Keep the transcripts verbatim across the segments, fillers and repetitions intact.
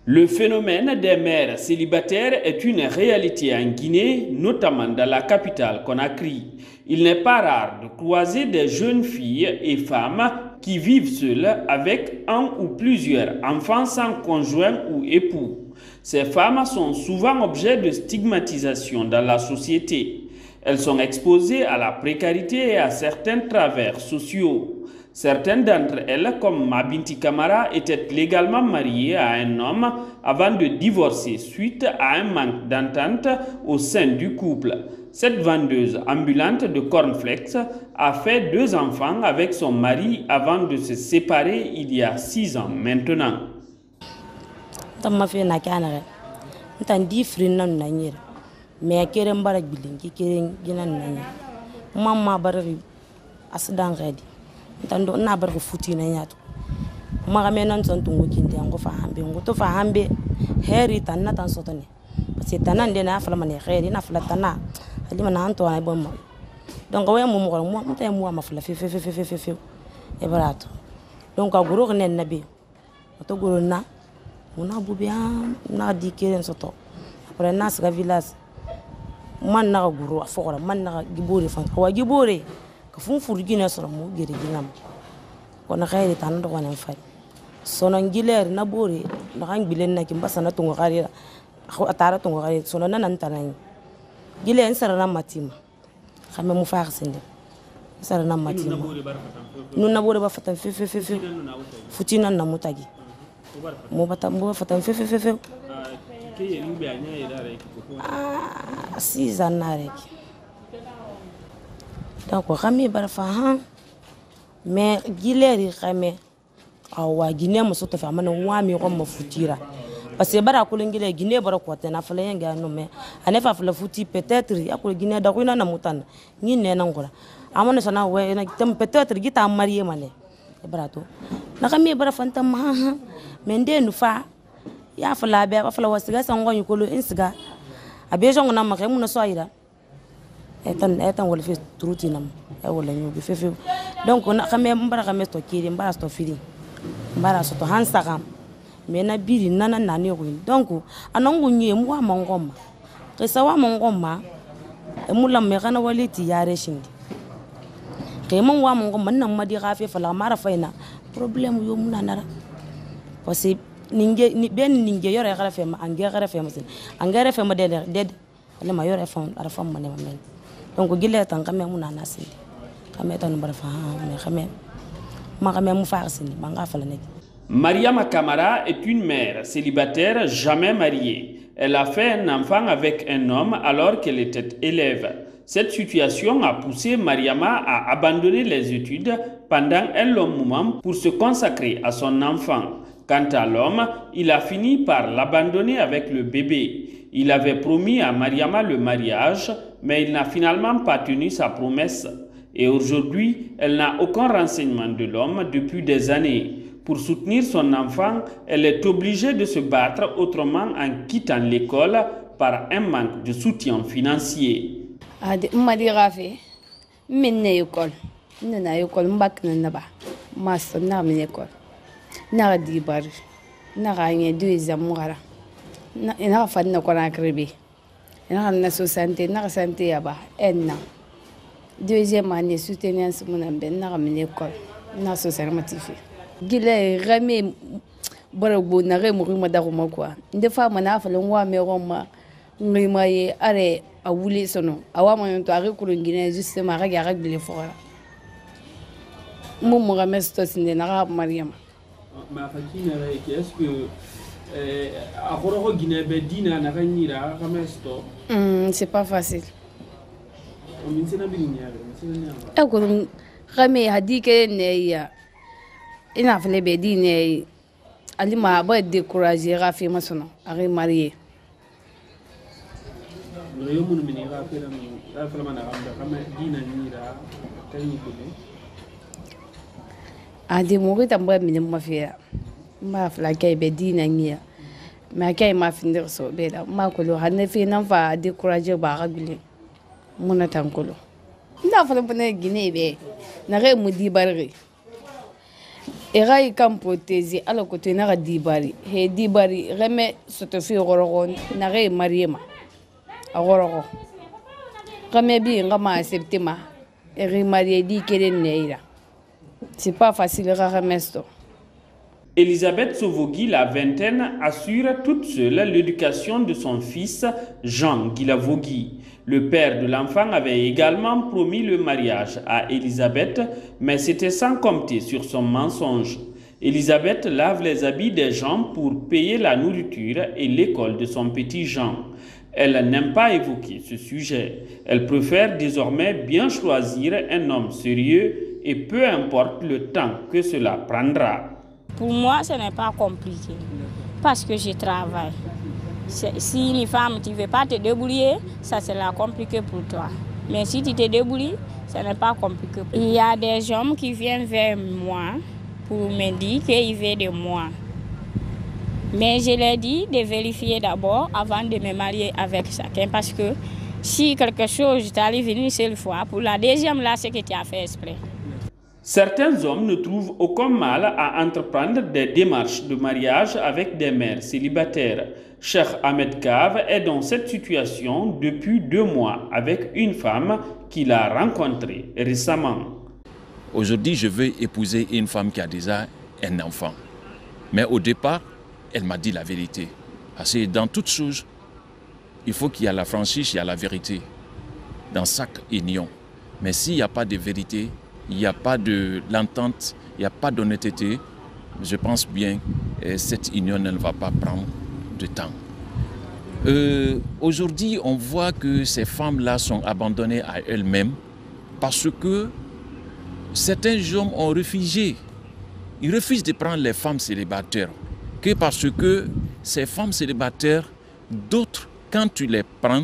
Le phénomène des mères célibataires est une réalité en Guinée, notamment dans la capitale Conakry. Il n'est pas rare de croiser des jeunes filles et femmes qui vivent seules avec un ou plusieurs enfants sans conjoint ou époux. Ces femmes sont souvent objet de stigmatisation dans la société. Elles sont exposées à la précarité et à certains travers sociaux. Certaines d'entre elles, comme Mabinti Kamara, étaient légalement mariées à un homme avant de divorcer suite à un manque d'entente au sein du couple. Cette vendeuse ambulante de cornflakes a fait deux enfants avec son mari avant de se séparer il y a six ans maintenant. Mais keren bara bilingi keren ginan nanya mama bari asdan gadi tando na bar ko futi na nyato maga menan ton tungo kindi ngo fa hambe ngo to fa hambe heri tanna tan sotone parce que tanan de na fala man heri na fala tanna ali man anto ay bom donc way mo mo mo mo tay mo ma fala fe fe fe fe fe e barato donc a guro nen nabi to guro na mona bubia na di keren soto après nas ga village man na guru afora man na gibore fan wa gibore ka fun furgina soro mo gere ginam kona khayri tan do wonen fari sonon giler na bore na kan bilen na kimba sana tungo khari atara tungo khari sonon nan tanan gilen sarana matima xame mu faax sinde sarana matima nun na bore ba fatan fe fe fe futina na mutagi mo bata mo fatan fe fe fe Ah, six ans avec. Donc, Rami Barfahan, mais Guilherme Rami, awa Guinée me soto fa mana wami rom futira. Parce que bara ko ngile Guinée bara ko tena fala yenga no me. Ane fa fala futi peut-être ya ko Guinée da ko na mutana. Ni ne na ngora. Amone sana we na tem peut-être gita marié mané. Bara to. Na Rami bara fanta ma mais ndenu fa ya fala be ba fala wasiga sango yukolo insiga abejo ngona ma kemu na soira etan etan wala fi trutinam e wala nyubi fe fe donc na xame mbara xame to kiri mbara sto fili mbara sto hansagam me na biri nana nani ko donc anangu nye mwa mangoma kesa wa mangoma e mulam me kana waliti yare shindi ke mon wa mangoma nan madi gafe fala mara faina problème yo munanara parce ninge ni ben ninge yore gara fema ange gara fema sin angere fema de de le ma yore fam ara fam mané men donc gile tan kamé mu nana sin kamé tan bara fa mais kamé ma kamé mu fa sin ba nga fa la nek. Mariama Kamara est une mère célibataire jamais mariée. Elle a fait un enfant avec un homme alors qu'elle était élève. Cette situation a poussé Mariama à abandonner les études pendant un long moment pour se consacrer à son enfant. Quant à l'homme, il a fini par l'abandonner avec le bébé. Il avait promis à Mariama le mariage, mais il n'a finalement pas tenu sa promesse. Et aujourd'hui, elle n'a aucun renseignement de l'homme depuis des années. Pour soutenir son enfant, elle est obligée de se battre autrement en quittant l'école par un manque de soutien financier. Na di bar na ganye deux amura na ina fa na kona krebe ina na so santé na santé yaba enna deuxième année soutenance mon ambe na ramene ko na so sermatifi gile rame barago na re mo ma da ko quoi nde fa mana fa lon wa me roma ngi maye are a wuli sono awa mo to are ko ngine justement ga ga gile fora mo mo ga mesto sinde na ga Mariama. Ma fakina est-ce que à Horo Guinée Bedina na kanira kamesto c'est pas facile e ko rame hadike ne ya ina fele bedine ali ma ba décourager rafi masono ari marié yo mun mini ra fela ra fela mana gamba kama dina nira tani ko ade mo rita mba mini mafia ma fla kay be dina ngia ma kay ma findir so be da ma ko lo hanne fi nan fa décourager ba rabili mona tankolo nda fa bone Guinée be na re mu di barre Era i kan protégé ala ko te na dibari he dibari reme soto fi gorogon na re mariema a gorogo reme bi ngama accepter ma e marié di kelen neira. C'est pas facile à remettre. Elisabeth Sovogui, la vingtaine, assure toute seule l'éducation de son fils Jean Guilavogui. Le père de l'enfant avait également promis le mariage à Elisabeth, mais c'était sans compter sur son mensonge. Elisabeth lave les habits des gens pour payer la nourriture et l'école de son petit Jean. Elle n'aime pas évoquer ce sujet. Elle préfère désormais bien choisir un homme sérieux et peu importe le temps que cela prendra. Pour moi, ce n'est pas compliqué parce que je travaille. Si une femme, tu ne veux pas te débrouiller, ça sera compliqué pour toi. Mais si tu te débrouilles, ce n'est pas compliqué. Il y a des hommes qui viennent vers moi pour me dire qu'ils veulent de moi. Mais je leur dis de vérifier d'abord avant de me marier avec chacun parce que si quelque chose t'arrive une seule fois, pour la deuxième là, c'est que tu as fait exprès. Certains hommes ne trouvent aucun mal à entreprendre des démarches de mariage avec des mères célibataires. Cheikh Ahmed Kav est dans cette situation depuis deux mois avec une femme qu'il a rencontrée récemment. Aujourd'hui, je veux épouser une femme qui a déjà un enfant. Mais au départ, elle m'a dit la vérité. Parce que dans toute chose, il faut qu'il y ait la franchise, il y a la vérité dans chaque union. Mais s'il n'y a pas de vérité, il n'y a pas de l'entente, il n'y a pas d'honnêteté, je pense bien que cette union ne va pas prendre de temps. Euh, Aujourd'hui, on voit que ces femmes-là sont abandonnées à elles-mêmes parce que certains hommes ont refusé. Ils refusent de prendre les femmes célibataires. Que parce que ces femmes célibataires, d'autres, quand tu les prends,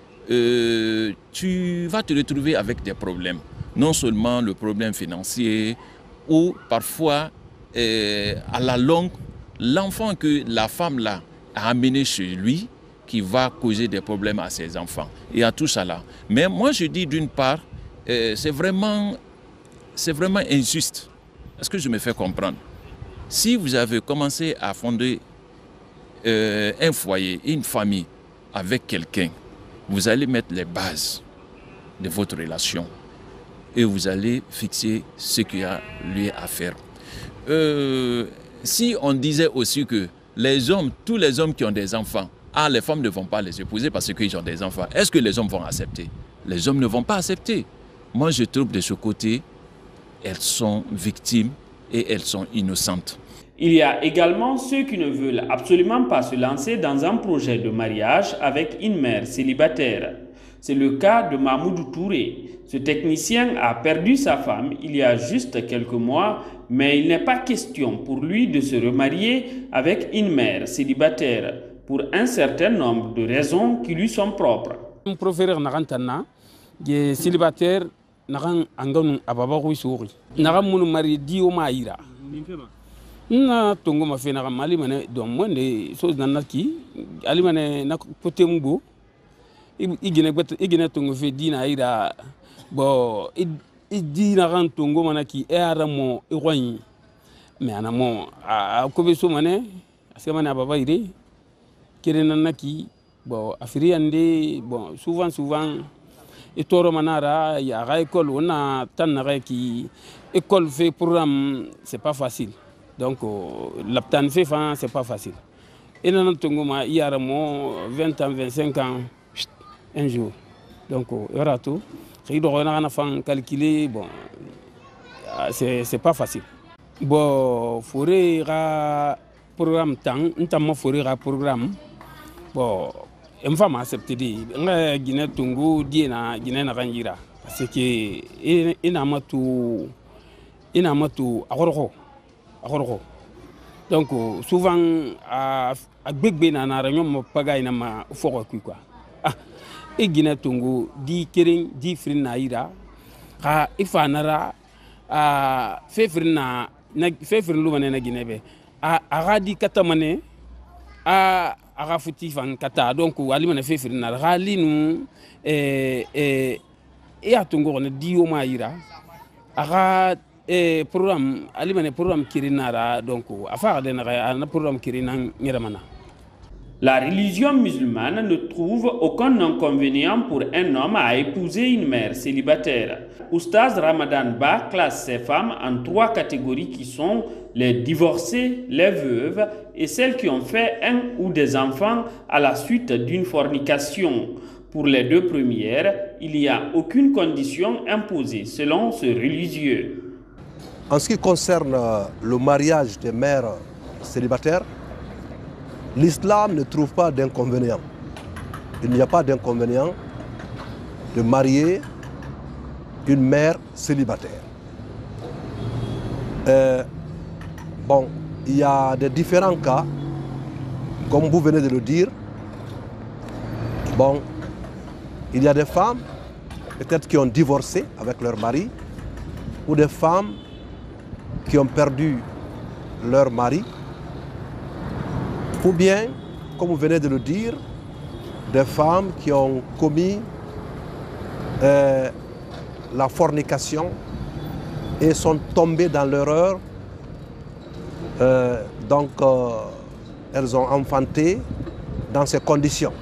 euh, tu vas te retrouver avec des problèmes. Non seulement le problème financier, ou parfois, euh, à la longue, l'enfant que la femme là a amené chez lui, qui va causer des problèmes à ses enfants. Et à tout ça là. Mais moi je dis d'une part, euh, c'est vraiment, c'est vraiment injuste. Est-ce que je me fais comprendre? Si vous avez commencé à fonder euh, un foyer, une famille avec quelqu'un, vous allez mettre les bases de votre relation et vous allez fixer ce qu'il y a lieu à faire. Euh, si on disait aussi que les hommes, tous les hommes qui ont des enfants, ah, les femmes ne vont pas les épouser parce qu'ils ont des enfants, est-ce que les hommes vont accepter? Les hommes ne vont pas accepter. Moi, je trouve de ce côté, elles sont victimes et elles sont innocentes. Il y a également ceux qui ne veulent absolument pas se lancer dans un projet de mariage avec une mère célibataire. C'est le cas de Mahmoud Touré. Ce technicien a perdu sa femme il y a juste quelques mois, mais il n'est pas question pour lui de se remarier avec une mère célibataire pour un certain nombre de raisons qui lui sont propres. Je préfère que célibataire nagan anganu ababa ko sori nagan munu mari dio maira na tongo ma fe nagan mali mane do monde so nanaki ali mane na côté mbo igine bet igine tongo fe dina ira bo idi nagan tongo manaki e aramo e royi mais anamo a ko be so mane aska mane ababa ire kere nanaki bo afiri ande bon souvent souvent et toro manara il y a école on a tant qui école fait programme c'est pas facile donc l'aptan fait fan c'est pas facile et nan tongo ma il y a vingt ans vingt-cinq ans un jour donc il y aura tout il doit on a fan calculer bon c'est c'est pas facile bon faudrait ra programme temps notamment faudrait ra programme bon une femme accepté di nga Guinée tungu diena Guinée na ganjira parce que ina matu ina matu agoroko agoroko donc souvent à gbegbe na na ranyo mo paga ina ma foko quoi ah e Guinée tungu di kering di frin na ira ha ifanara a fefrina na fefrin lu na Guinée be a agadi katamane a aga futi fan kata donc ali mana fe firina rali nu eh eh e atungo ne dio maira aga et programme alimane programme kirinara donc afa de na programme kirinan ngiramana. La religion musulmane ne trouve aucun inconvénient pour un homme à épouser une mère célibataire. Oustaz Ramadan Ba classe ces femmes en trois catégories qui sont les divorcées, les veuves et celles qui ont fait un ou des enfants à la suite d'une fornication. Pour les deux premières, il n'y a aucune condition imposée selon ce religieux. En ce qui concerne le mariage des mères célibataires, l'islam ne trouve pas d'inconvénient. Il n'y a pas d'inconvénient de marier une mère célibataire. Euh, bon, il y a des différents cas, comme vous venez de le dire. Bon, il y a des femmes, peut-être qui ont divorcé avec leur mari, ou des femmes qui ont perdu leur mari, ou bien, comme vous venez de le dire, des femmes qui ont commis euh, la fornication et sont tombées dans l'erreur. Euh, donc, euh, elles ont enfanté dans ces conditions.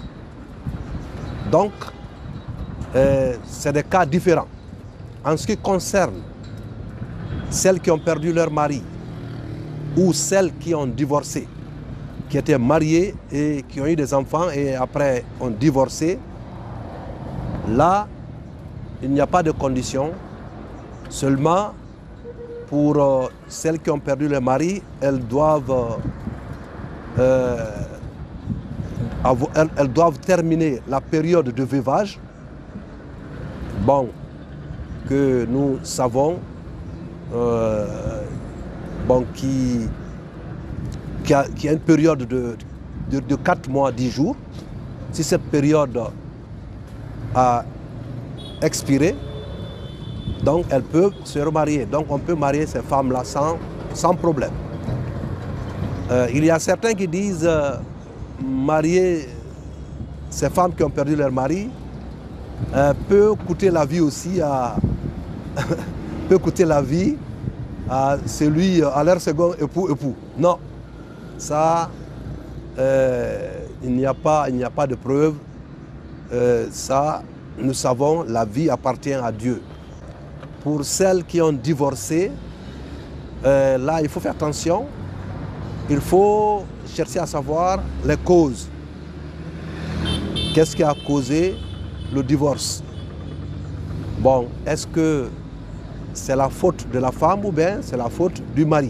Donc, euh, c'est des cas différents. En ce qui concerne celles qui ont perdu leur mari ou celles qui ont divorcé, qui étaient mariées et qui ont eu des enfants et après ont divorcé, là, il n'y a pas de condition. Seulement, pour euh, celles qui ont perdu leur mari, elles doivent, euh, avoir, elles, elles doivent terminer la période de veuvage, bon, que nous savons, euh, bon, qui... Qui a, qui a une période de, de, de quatre mois, dix jours. Si cette période a expiré, donc elles peuvent se remarier. Donc on peut marier ces femmes-là sans, sans problème. Euh, il y a certains qui disent euh, marier ces femmes qui ont perdu leur mari euh, peut coûter la vie aussi à peut coûter la vie à celui, à leur second époux époux. Non. Ça, euh, il n'y a pas, il n'y a pas de preuve. Euh, ça, nous savons, la vie appartient à Dieu. Pour celles qui ont divorcé, euh, là, il faut faire attention. Il faut chercher à savoir les causes. Qu'est-ce qui a causé le divorce? Bon, est-ce que c'est la faute de la femme ou bien c'est la faute du mari?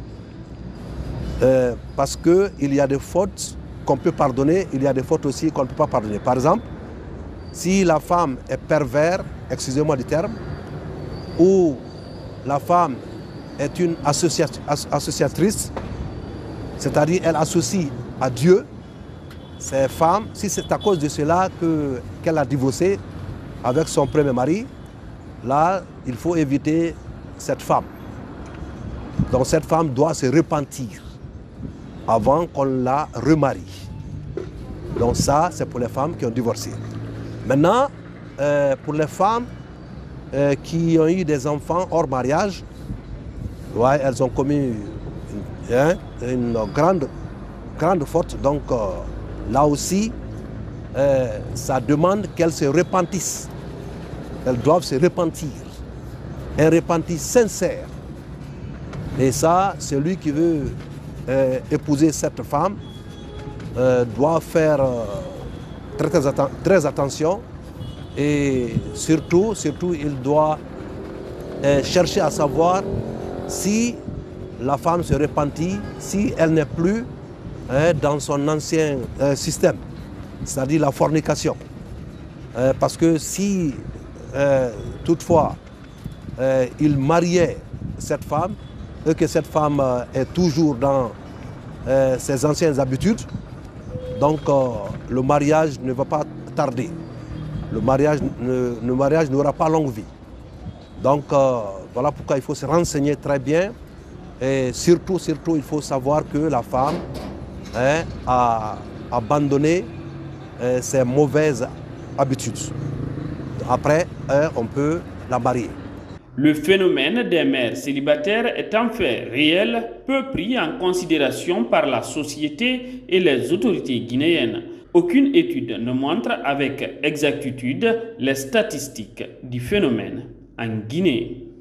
Euh, parce qu'il y a des fautes qu'on peut pardonner, il y a des fautes aussi qu'on ne peut pas pardonner. Par exemple, si la femme est pervers, excusez-moi du terme, ou la femme est une associa associatrice, c'est-à-dire elle associe à Dieu ces femmes, si c'est à cause de cela que, qu'elle a divorcé avec son premier mari, là, il faut éviter cette femme. Donc cette femme doit se repentir avant qu'on la remarie. Donc ça, c'est pour les femmes qui ont divorcé. Maintenant, euh, pour les femmes euh, qui ont eu des enfants hors mariage, ouais, elles ont commis une, hein, une grande, grande faute. Donc euh, là aussi, euh, ça demande qu'elles se repentissent. Elles doivent se repentir. Un repentir sincère. Et ça, celui qui veut euh, épouser cette femme euh, doit faire euh, très, très, atten très attention. Et surtout, surtout il doit euh, chercher à savoir si la femme se repentit, si elle n'est plus euh, dans son ancien euh, système, c'est-à-dire la fornication. Euh, parce que si euh, toutefois euh, il mariait cette femme, et que cette femme euh, est toujours dans euh, ses anciennes habitudes, donc euh, le mariage ne va pas tarder. Le mariage, ne, le mariage n'aura pas longue vie. Donc euh, voilà pourquoi il faut se renseigner très bien. Et surtout, surtout, il faut savoir que la femme hein, a abandonné euh, ses mauvaises habitudes. Après, hein, on peut la marier. Le phénomène des mères célibataires est en fait réel, peu pris en considération par la société et les autorités guinéennes. Aucune étude ne montre avec exactitude les statistiques du phénomène en Guinée.